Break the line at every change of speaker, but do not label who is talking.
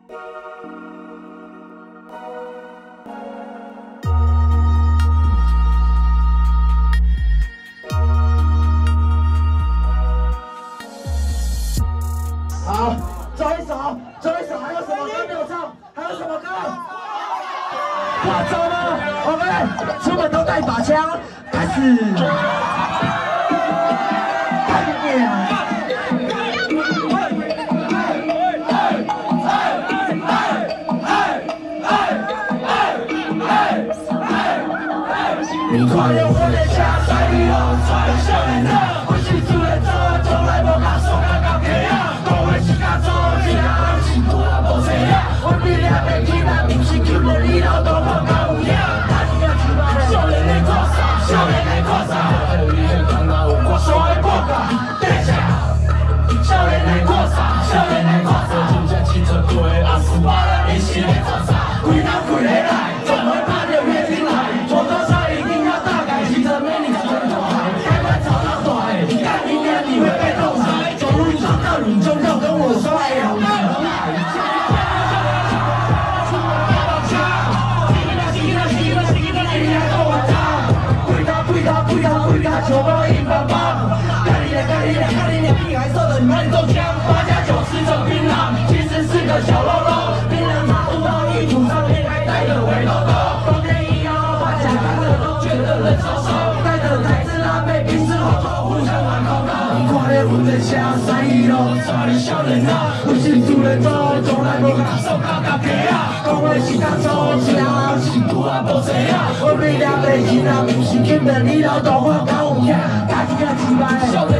好，最后一首还有什么歌没有唱？还有什么歌？化妆吗 ？OK， 出门都带把枪，开始。你跨越我的家，在以后传少年啊，我是主人做，从来无甲输甲到起啊，讲话是甲做，听是拄啊无错啊，我比俩袂起来，不是求无你老大看到有影，大只啊只嘛，少年的看啥，少年的看啥，还有你的讲哪有我所的国家，等下，少年的看啥，少年的看啥，真正青春过的阿叔爸啦，你是咧做啥？规人跪下来，总会怕着月经来，左左手一定要大改，骑着美女才能大海，开关找到短，干明年你会被冻死，走路撞到你就要跟我说哎呀，球包硬邦邦，看你俩屁孩瘦的你慢中枪，8+9吃着槟榔，其实是个小肉肉，槟榔插不到衣服上面还带着围兜兜，冬天118甲看着都觉得冷飕飕，带着台子拉背，平时好多互相玩口口，你看咧阮在车316，带你少年啊，我是主人做，从来无甲手到甲鸡啊，讲话是甲粗声，是拄啊无错啊，我比俩袂起啦，不是见着你老大我搞有影，家己啊几摆。